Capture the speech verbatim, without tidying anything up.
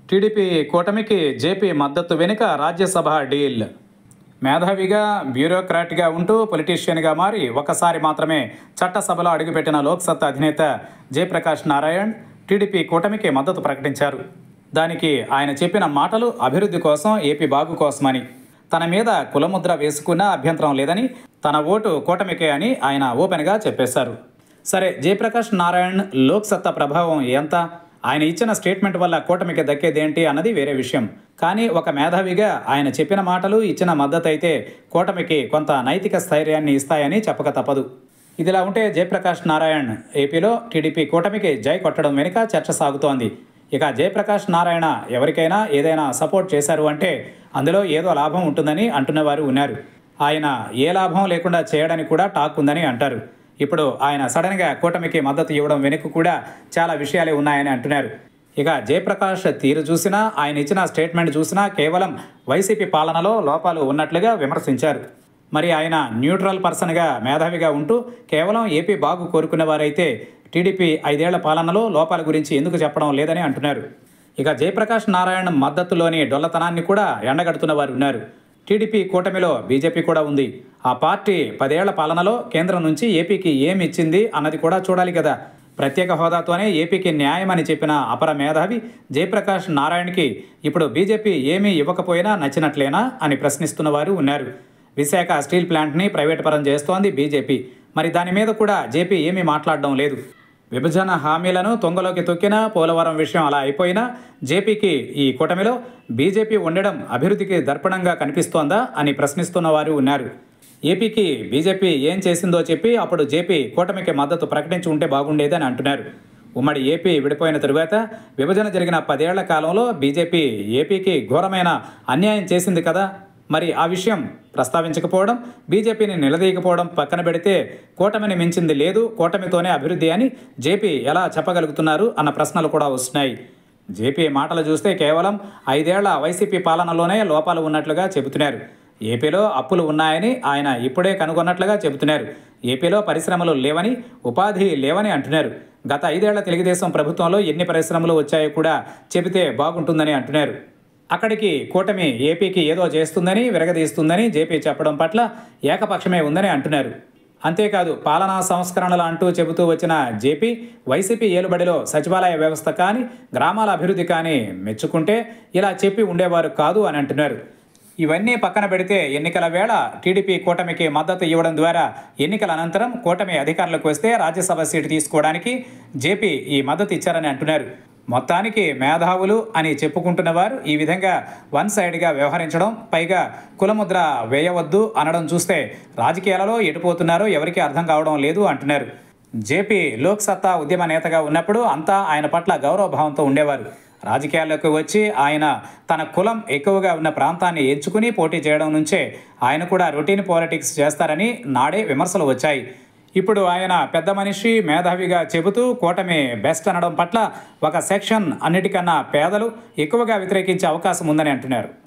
TDP కూటమికి JP మద్దతు వెనుక రాజ్యసభ డీల్. మేధావిగా, బ్యూరోక్రాట్గా ఉంటూ పొలిటీషియన్గా మారి ఒకసారి మాత్రమే చట్టసభలో అడుగుపెట్టిన లోక్సత్తా అధినేత జయప్రకాష్ నారాయణ్ టీడీపీ కూటమికి మద్దతు ప్రకటించారు. దానికి ఆయన చెప్పిన మాటలు అభివృద్ధి కోసం, ఏపీ బాగు కోసమని. తన మీద కులముద్ర వేసుకున్న అభ్యంతరం లేదని, తన ఓటు కూటమికే అని ఆయన ఓపెన్గా చెప్పేశారు. సరే, జయప్రకాష్ నారాయణ్ లోక్సత్తా ప్రభావం ఎంత, ఆయన ఇచ్చిన స్టేట్మెంట్ వల్ల కూటమికి దక్కేదేంటి అన్నది వేరే విషయం. కానీ ఒక మేధావిగా ఆయన చెప్పిన మాటలు, ఇచ్చిన మద్దతు అయితే కూటమికి కొంత నైతిక స్థైర్యాన్ని ఇస్తాయని చెప్పక తప్పదు. ఇదిలా ఉంటే జయప్రకాష్ నారాయణ్ ఏపీలో టీడీపీ కూటమికి జై కొట్టడం వెనుక చర్చ సాగుతోంది. ఇక జయప్రకాష్ నారాయణ ఎవరికైనా ఏదైనా సపోర్ట్ చేశారు అంటే అందులో ఏదో లాభం ఉంటుందని అంటున్నవారు ఉన్నారు. ఆయన ఏ లాభం లేకుండా చేయడానికి కూడా టాక్ ఉందని అంటారు. ఇప్పుడు ఆయన సడన్గా కూటమికి మద్దతు ఇవ్వడం వెనుక కూడా చాలా విషయాలే ఉన్నాయని అంటున్నారు. ఇక జయప్రకాష్ తీరు చూసినా, ఆయన ఇచ్చిన స్టేట్మెంట్ చూసినా కేవలం వైసీపీ పాలనలో లోపాలు ఉన్నట్లుగా విమర్శించారు. మరి ఆయన న్యూట్రల్ పర్సన్గా, మేధావిగా ఉంటూ కేవలం ఏపీ బాగు కోరుకునేవారైతే టీడీపీ ఐదేళ్ల పాలనలో లోపాల గురించి ఎందుకు చెప్పడం లేదని అంటున్నారు. ఇక జయప్రకాష్ నారాయణ మద్దతులోని డొల్లతనాన్ని కూడా ఎండగడుతున్న వారు ఉన్నారు. టీడీపీ కూటమిలో బీజేపీ కూడా ఉంది. ఆ పార్టీ పదేళ్ల పాలనలో కేంద్రం నుంచి ఏపీకి ఏమి ఇచ్చింది అన్నది కూడా చూడాలి కదా. ప్రత్యేక హోదాతోనే ఏపీకి న్యాయం అని చెప్పిన అపర మేధావి జయప్రకాష్ నారాయణకి ఇప్పుడు బీజేపీ ఏమీ ఇవ్వకపోయినా నచ్చినట్లేనా అని ప్రశ్నిస్తున్న వారు ఉన్నారు. విశాఖ స్టీల్ ప్లాంట్ని ప్రైవేటు పరం చేస్తోంది బీజేపీ. మరి దాని మీద కూడా జేపీ ఏమీ మాట్లాడడం లేదు. విభజన హామీలను తొంగలోకి తొక్కినా, పోలవరం విషయం అలా అయిపోయినా జేపీకి ఈ కూటమిలో బీజేపీ ఉండడం అభివృద్ధికి దర్పణంగా కనిపిస్తోందా అని ప్రశ్నిస్తున్న వారు ఉన్నారు. ఏపీకి బీజేపీ ఏం చేసిందో చెప్పి అప్పుడు జేపీ కూటమికి మద్దతు ప్రకటించి ఉంటే బాగుండేదని అంటున్నారు. ఉమ్మడి ఏపీ విడిపోయిన తరువాత విభజన జరిగిన పదేళ్ల కాలంలో బీజేపీ ఏపీకి ఘోరమైన అన్యాయం చేసింది కదా. మరి ఆ విషయం ప్రస్తావించకపోవడం, బీజేపీని నిలదీయకపోవడం పక్కన పెడితే కూటమిని మించింది లేదు, కూటమితోనే అభివృద్ధి అని జేపీ ఎలా చెప్పగలుగుతున్నారు అన్న ప్రశ్నలు కూడా వస్తున్నాయి. జేపీ మాటలు చూస్తే కేవలం ఐదేళ్ల వైసీపీ పాలనలోనే లోపాలు ఉన్నట్లుగా చెబుతున్నారు. ఏపీలో అప్పులు ఉన్నాయని ఆయన ఇప్పుడే కనుగొన్నట్లుగా చెబుతున్నారు. ఏపీలో పరిశ్రమలు లేవని, ఉపాధి లేవని అంటున్నారు. గత ఐదేళ్ల తెలుగుదేశం ప్రభుత్వంలో ఎన్ని పరిశ్రమలు వచ్చాయో కూడా చెబితే బాగుంటుందని అంటున్నారు. అక్కడికి కూటమి ఏపీకి ఏదో చేస్తుందని, విరగదీస్తుందని జేపీ చెప్పడం పట్ల ఏకపక్షమే ఉందని అంటున్నారు. అంతేకాదు, పాలనా సంస్కరణలు అంటూ చెబుతూ వచ్చిన జేపీ వైసీపీ ఏలుబడిలో సచివాలయ వ్యవస్థ కానీ, గ్రామాల అభివృద్ధి కానీ మెచ్చుకుంటే ఇలా చెప్పి ఉండేవారు కాదు అని అంటున్నారు. ఇవన్నీ పక్కన పెడితే ఎన్నికల వేళ టీడీపీ కూటమికి మద్దతు ఇవ్వడం ద్వారా ఎన్నికల అనంతరం కూటమి అధికారులకు వస్తే రాజ్యసభ సీటు తీసుకోవడానికి జేపీ ఈ మద్దతు ఇచ్చారని అంటున్నారు. మొత్తానికి మేధావులు అని చెప్పుకుంటున్న వారు ఈ విధంగా వన్ సైడ్గా వ్యవహరించడం, పైగా కులముద్ర వేయవద్దు అనడం చూస్తే రాజకీయాలలో ఎటుపోతున్నారో ఎవరికీ అర్థం కావడం లేదు అంటున్నారు. జేపీ లోక్సత్తా ఉద్యమ నేతగా ఉన్నప్పుడు అంతా ఆయన పట్ల గౌరవభావంతో ఉండేవారు. రాజకీయాల్లోకి వచ్చి ఆయన తన కులం ఎక్కువగా ఉన్న ప్రాంతాన్ని ఎంచుకుని పోటీ చేయడం నుంచే ఆయన కూడా రొటీన్ పాలిటిక్స్ చేస్తారని నాడే విమర్శలు వచ్చాయి. ఇప్పుడు ఆయన పెద్ద మనిషి, మేధావిగా చెబుతూ కూటమి బెస్ట్ అనడం పట్ల ఒక సెక్షన్ అన్నిటికన్నా పేదలు ఎక్కువగా వ్యతిరేకించే అవకాశం ఉందని అంటున్నారు.